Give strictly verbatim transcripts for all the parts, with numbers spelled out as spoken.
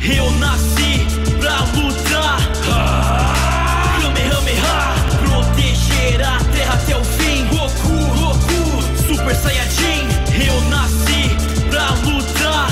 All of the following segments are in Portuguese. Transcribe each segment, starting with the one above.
Eu nasci pra lutar. Kamehameha, proteger a terra até o fim. Goku, Goku, Super Saiyajin. Eu nasci pra lutar.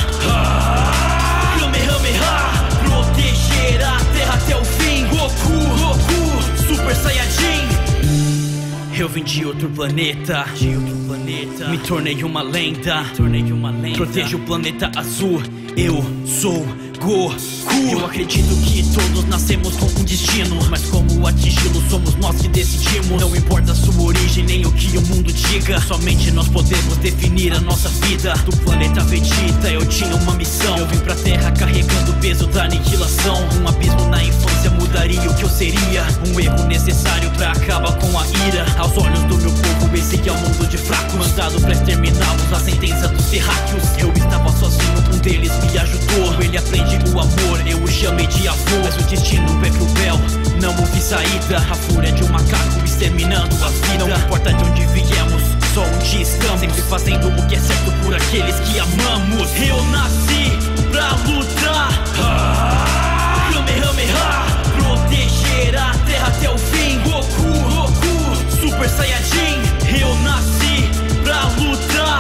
Kamehameha, proteger a terra até o fim. Goku, Goku, Super Saiyajin. Eu vim de outro planeta, de outro planeta. Me tornei uma lenda, Me tornei uma lenda. Protejo o planeta azul. Eu sou Goku. Eu acredito que todos nascemos com um destino, mas como atingi-lo somos nós que decidimos. Não importa a sua origem nem o que o mundo diga, somente nós podemos definir a nossa vida. Do planeta Vegeta eu tinha uma missão. Eu vim pra terra carregando o peso da aniquilação. Um abismo na infância mudaria o que eu seria. Um erro necessário pra acabar com a ira. Aos olhos do meu povo esse é o mundo de fracos, mandado pra exterminá-los, a sentença dos terráqueos. Eu estava sozinho, um deles me ajudou. Ele aprende o amor, eu o chamei de avô. Mas o destino é cruel, não houve saída. A fúria de um macaco exterminando a vida. Não importa de onde viemos, só onde estamos. Sempre fazendo o que é certo por aqueles que amamos. Eu nasci pra lutar. Kamehameha, proteger a terra até o fim. Goku, Goku, Super Saiyajin. Eu nasci pra lutar.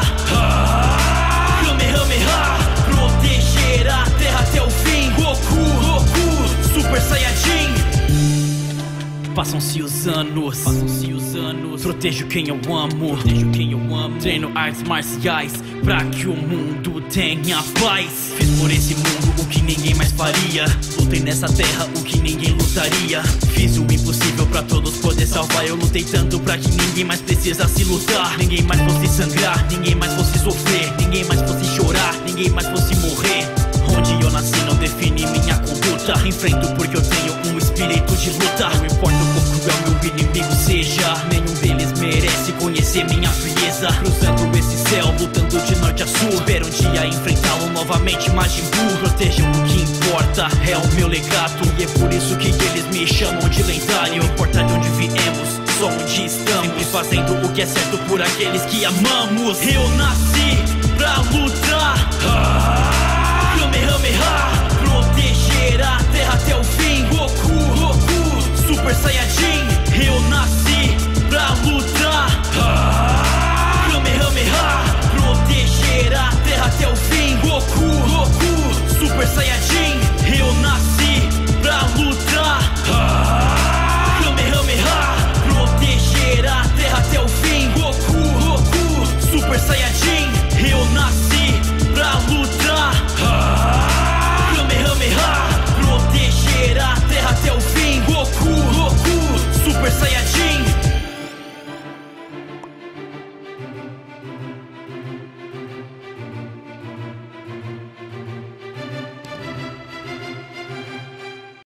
Kamehameha, proteger a terra até o fim. Goku, Goku, Super Saiyajin. Passam-se os anos, Passam-se os anos. Protejo quem eu amo, Protejo quem eu amo. Treino artes marciais pra que o mundo tenha paz. Fiz por esse mundo o que ninguém mais faria. Lutei nessa terra o que ninguém lutaria. Fiz o impossível pra todos poder salvar. Eu lutei tanto pra que ninguém mais precisasse lutar. Ninguém mais fosse sangrar, ninguém mais fosse sofrer. Ninguém mais fosse chorar, ninguém mais fosse morrer. Onde eu nasci não define minha conduta. Enfrento porque eu tenho um espírito de luta. Não importa o quão cruel meu inimigo seja, nenhum deles merece conhecer minha frieza. Cruzando esse céu, lutando de norte a sul. Espero um dia enfrentá-lo novamente, Majin Buu. Protejam o que importa, é o meu legado. E é por isso que eles me chamam de lendário. Não importa de onde viemos, só onde estamos. Sempre fazendo o que é certo por aqueles que amamos. Eu nasci pra lutar.